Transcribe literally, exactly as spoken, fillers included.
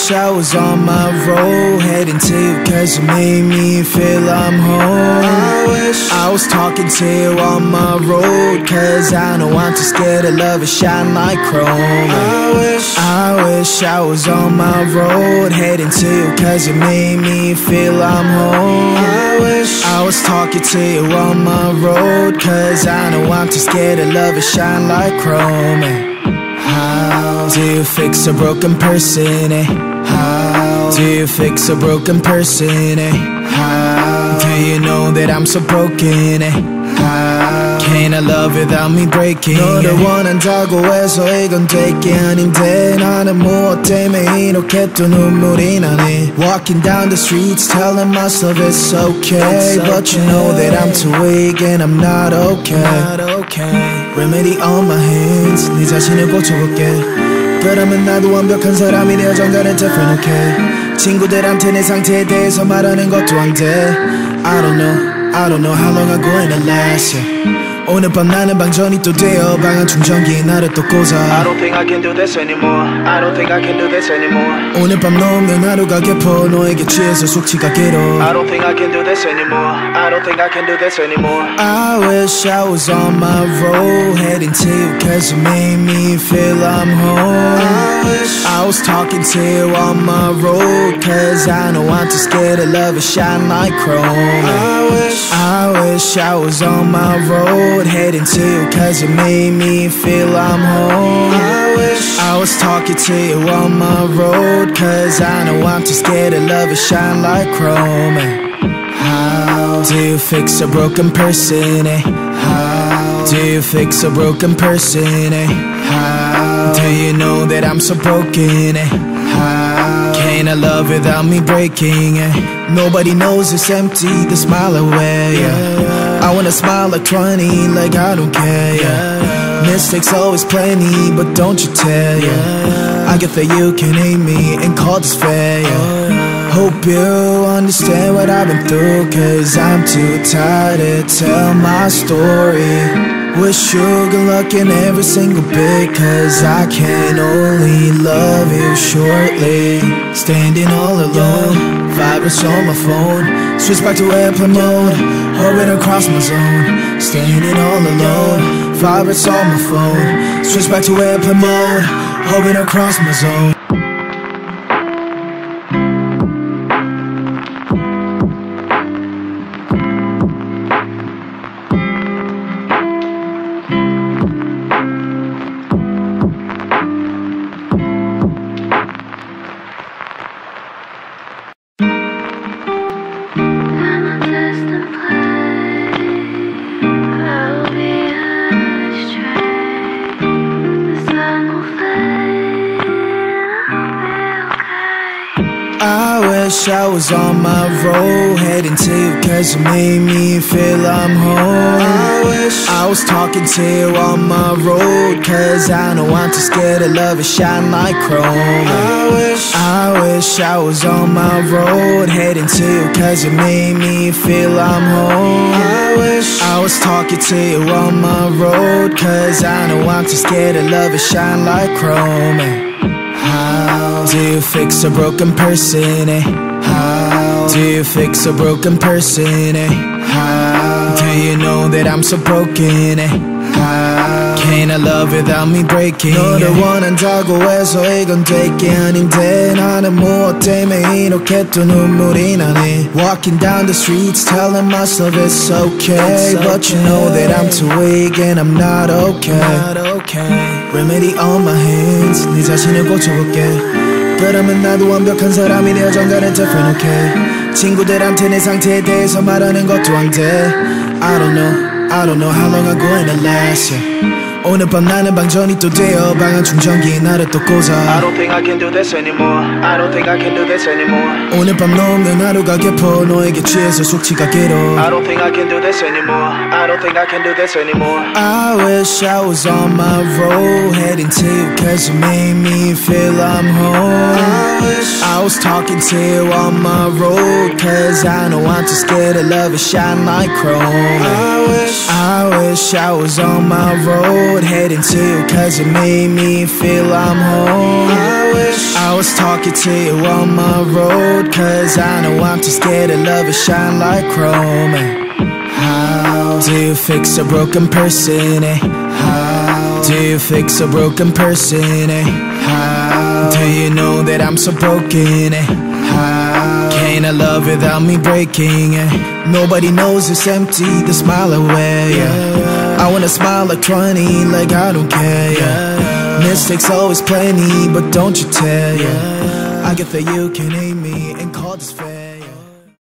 wish I was on my road, heading to you cause you made me feel I'm home. I wish I was talking to you on my road, cause I know I'm too scared to love and shine like chrome. I wish I wish I was on my road, heading to you cause you made me feel I'm home. I wish I was talking to you on my road, cause I know I'm too scared to love and shine like chrome. How do you fix a broken person, eh? How do you fix a broken person, eh? How do you know that I'm so broken, eh? How can I love without me breaking? 너를 원한다고 해서 이건 될 게 아닌데 나는 무엇 때문에 이렇게 또 눈물이 나네. Walking down the streets telling myself it's okay, but you know that I'm too weak and I'm not okay. Remedy on my hands, 네 자신을 고쳐볼게. 그러면 나도 완벽한 사람이 되어 정갈은 different, okay. 친구들한테 내 상태에 대해서 말하는 것도 안 돼. I don't know, I don't know how long I'm going to last, yeah. 오늘 밤 나는 방전이 또 되어 방한 충전기에 나를 또 꽂아. I don't think I can do this anymore. I don't think I can do this anymore. 오늘 밤 너 없는 하루가 깊어 너에게 취해서 숙취가 길어. I don't think I can do this anymore. I don't think I can do this anymore. I wish I was on my road, heading to you cause you made me feel I'm home. I wish I was talking to you on my road, cause I know I'm too scared to love and shine like chrome. I wish I wish I was on my road, heading to you cause you made me feel I'm home. I wish I was talking to you on my road, cause I know I'm too scared to love and shine like chrome. How do you fix a broken person, eh? How do you fix a broken person, eh? How do you know that I'm so broken, eh? How can I love without me breaking, eh? Nobody knows it's empty, the smile away, yeah. I wanna smile like twenty, like I don't care, yeah. Mistakes always plenty, but don't you tell, yeah. I get that you can hate me and call this fair, yeah. Hope you understand what I've been through, cause I'm too tired to tell my story. Wish you good luck in every single bit, cause I can only love you shortly. Standing all alone, vibrates on my phone. Switch back to airplane mode, hovering across my zone. Standing all alone, vibrates on my phone. Switch back to airplane mode, hovering across my zone. I wish I was on my road, heading to you cause you made me feel I'm home. I wish I was talking to you on my road, cause I know I'm too scared to love and shine like chrome. I wish I wish I was on my road, heading to you cause you made me feel I'm home. I wish I was talking to you on my road, cause I know I'm too scared to love and shine like chrome. How do you fix a broken person, eh? How do you fix a broken person, eh? How do you know that I'm so broken, eh? How can I love without me breaking? 너를 원한다고 해서 이건 될 게 아닌데 나는 무엇 때문에 이렇게 또 눈물이 나네. Walking down the streets telling myself it's okay, but you know that I'm too weak and I'm not okay. Remedy on my hands, 네 자신을 고쳐볼게. 그러면 나도 완벽한 사람이 되어 정갈은 different, okay. 친구들한테 내 상태에 대해서 말하는 것도 안 돼. I don't know, I don't know how long I'm going to last, yeah. 오늘 밤 나는 방전이 또 되어 방한 충전기에 나를 또 꽂아. I don't think I can do this anymore. I don't think I can do this anymore. 오늘 밤 너 없는 하루가 깊어 너에게 취해서 숙취가 길어. I don't think I can do this anymore. I don't think I can do this anymore. I wish I was on my road, heading to you cause you made me feel I'm home. I wish I was talking to you on my road, cause I know I'm too scared to love and shine like chrome. I wish I wish I was on my road, heading to you cause you made me feel I'm home. I wish wish I was talking to you on my road, cause I know I'm too scared to love it shine like chrome. How do you fix a broken person, eh? How do you fix a broken person, eh? How do you know that I'm so broken, eh? How can I love without me breaking, eh? Nobody knows it's empty, the smile away, yeah. I wanna smile like twenty, like I don't care, yeah. Mistakes always plenty, but don't you tell, yeah. I get that you can hate me and call this fair.